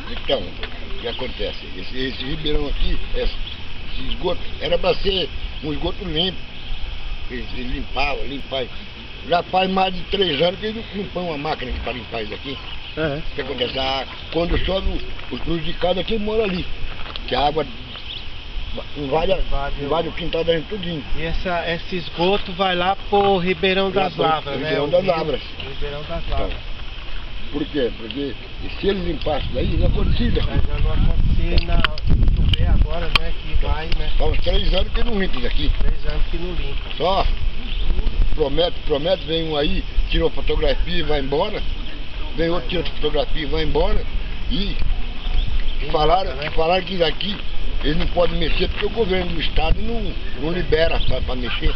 Então, o que acontece? Esse ribeirão aqui, esse esgoto, era para ser um esgoto limpo. Eles limpavam. Já faz mais de 3 anos que eles não põem uma máquina para limpar isso aqui. O que acontece? Quando chove, os prejudicados aqui moram ali. Que a água invade o quintal da gente tudinho. E esse esgoto vai lá pro Ribeirão das Lavras, né? Ribeirão das Lavras. Ribeirão das Lavras. Por quê? Porque se eles limpassem daí, não acontecia. Já não acontecia chover agora, né? Que vai, né? Há uns 3 anos que não limpa isso aqui. 3 anos que não limpa. Só promete, vem um aí, tira uma fotografia e vai embora. Vem outro, tira fotografia e vai embora. E falaram que daqui eles não podem mexer porque o governo do estado não libera para mexer.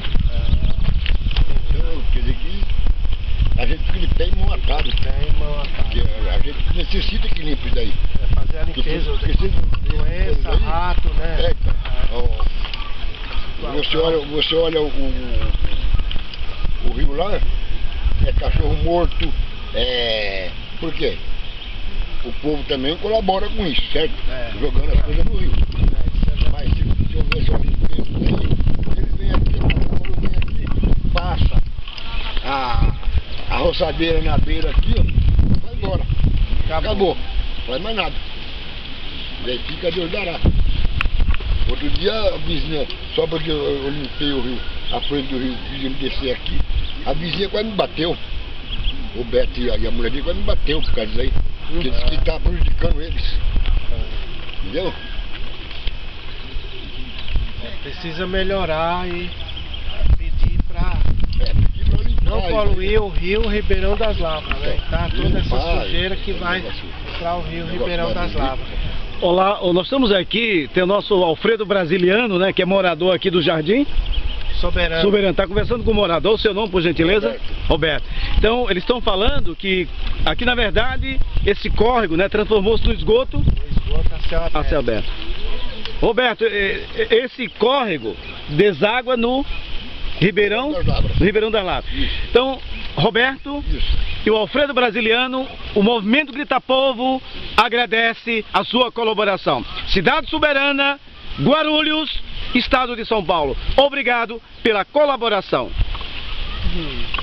Então, quer dizer que a gente fica de pé e mão atada. A gente necessita que limpe isso daí. Fazer a limpeza, doença, rato, né? Você olha o rio lá, é cachorro morto, por quê? O povo também colabora com isso, certo? Jogando as coisas no rio. Mas se houvesse uma limpeza aí, eles vêm aqui, quando vem aqui, passa a roçadeira na beira aqui, ó, vai embora. Acabou. Não faz mais nada. E aí fica Deus dará. Outro dia a vizinha, só porque eu limpei o rio, a frente do rio, quis ele descer aqui, a vizinha quase me bateu. O Beto e a mulher dele quase me bateu por causa disso aí. Porque disse que estava prejudicando eles. Entendeu? Precisa melhorar e pedir para limpar, não poluir o rio Ribeirão das Lavras, né? Tá toda essa sujeira que vai para o rio Ribeirão das Lavras. Olá, nós estamos aqui, tem o nosso Alfredo Brasiliano, né, que é morador aqui do Jardim Soberano. Está conversando com o morador, o seu nome, por gentileza? Roberto. Então, eles estão falando que aqui, na verdade, esse córrego, né, transformou-se no esgoto a céu aberto. Roberto, esse córrego deságua no Ribeirão das Lavras. Então, Roberto e o Alfredo Brasiliano, o Movimento Grita Povo agradece a sua colaboração. Cidade Soberana, Guarulhos, Estado de São Paulo. Obrigado pela colaboração.